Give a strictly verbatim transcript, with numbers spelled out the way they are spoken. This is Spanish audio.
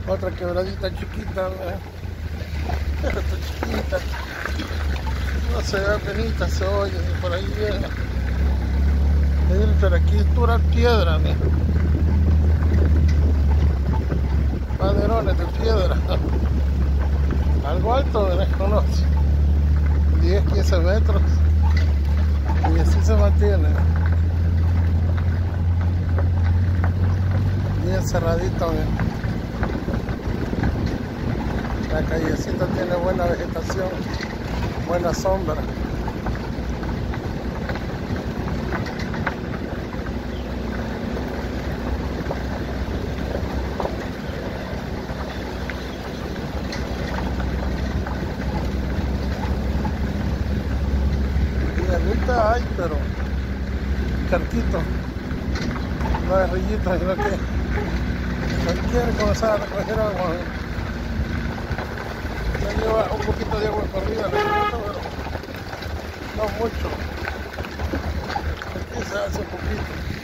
Otra quebradita chiquita, ¿eh? Esta chiquita. No se ve penita, se oye, por ahí viene. Pero aquí es pura piedra, mira. Maderones de piedra. Algo alto, ¿verdad? Conoce. diez, quince metros. Y así se mantiene. Bien cerradito, ¿verdad? La callecita tiene buena vegetación, buena sombra. Y ahorita hay, pero charquito, no es rillito, sino que cualquier comenzar a recoger agua. Ya lleva un poquito de agua corrida, pero no mucho. Aquí se hace un poquito.